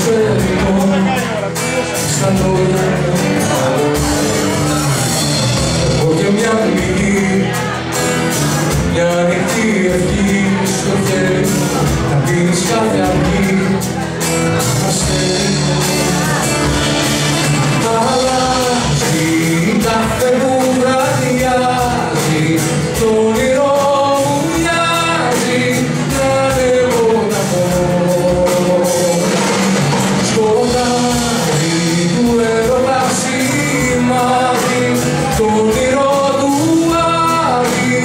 προσφέρω στα λόγια έχω και μια πληγή, μια ανοιχτή ευχή στο χέρι να πίνεις κάθε αυγή αστέρι αλλάζει κάθε που βραδιάζει το όνειρο μου μοιάζει να ανέβω να πω σκοτάδι του έρωτα σημάδι το όνειρο του άδει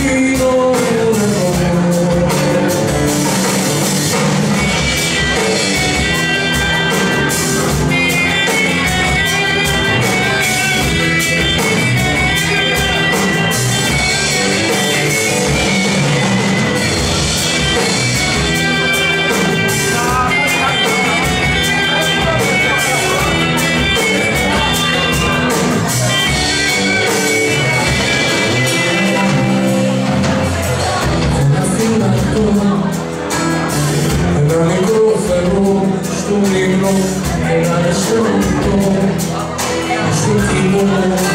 ένα μικρό φερό στον ύπνο, ένα δευτερόλεπτο στο τύπο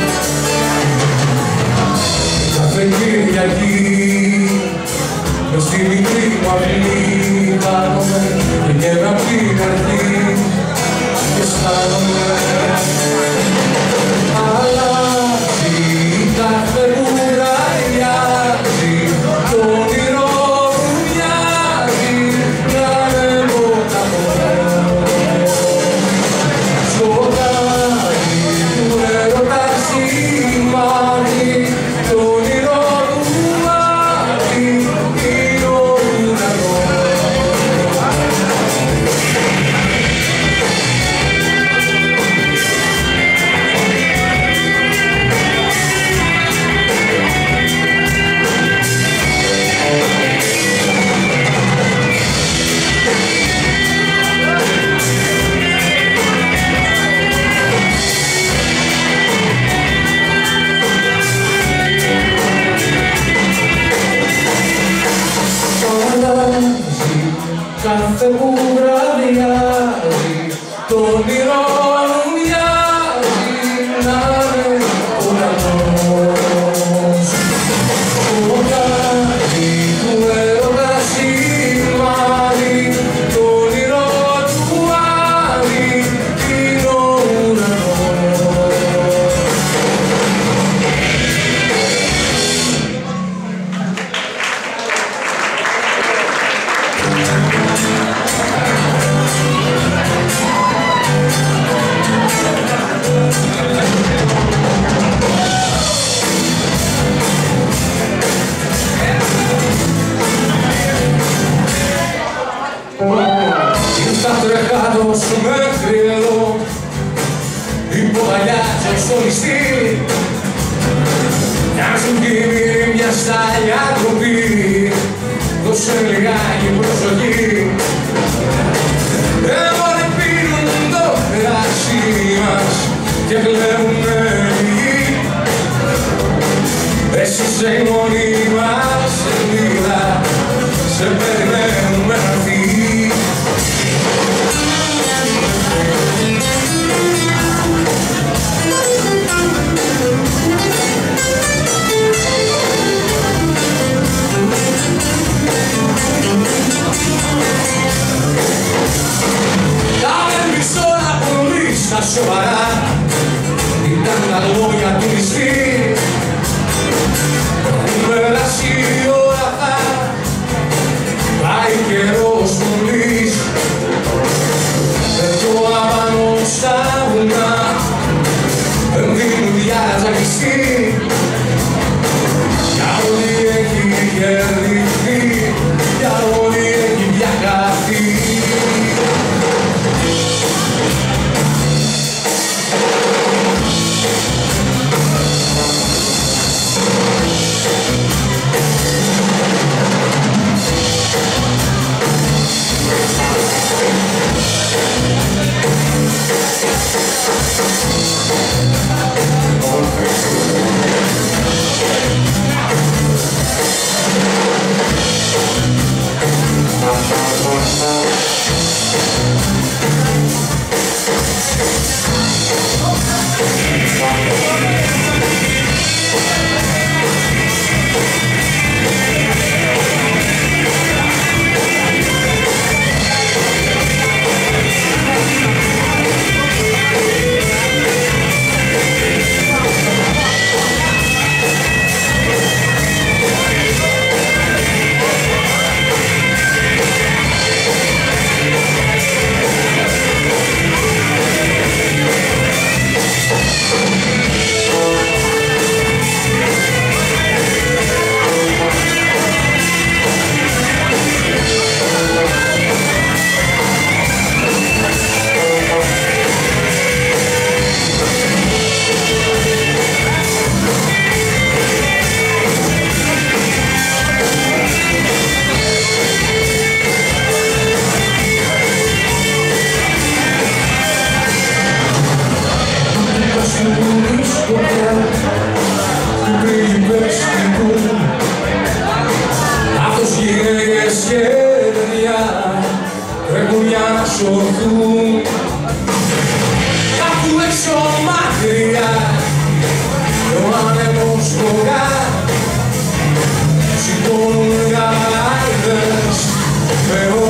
κάθε Κυριακή μες στη μικρή μου αυλή κάθομαι και γεύω απ' την αρχή και αισθάνομαι αλλάζει κάθε που βραδιάζει το όνειρο κάθε που βραδιάζει το όνειρο μου μοιάζει να είναι ουρανός σκοτάδι του έρωτα σημάδι το όνειρο του άδει είναι ο ουρανός. Ήρθα τρεχάτος μέχρι εδώ υποδαλιάζω στο νηστή μοιάζουν κύριοι μια στάλια ντροπή δώσε λιγάκι προσοχή έμονε πίνουν το κράσι μας και κλαίουνε λίγοι εσύ είσαι η μόνη μας ελπίδα σε περιμένουμε να φύγει στα σοβαρά ήταν τα λόγια του νηστή έχουν περάσει η ώρα θα πάει καιρός πουλής εδώ απάνω στα βουνά δεν δίνουν διάραζα κλειστή για ό,τι έχει κερδιθεί για ό,τι έχει διακαθεί. σωθούν κάπου έξω μακριά κι ο άνεμος χωρά σηκώνουν γαλάδες με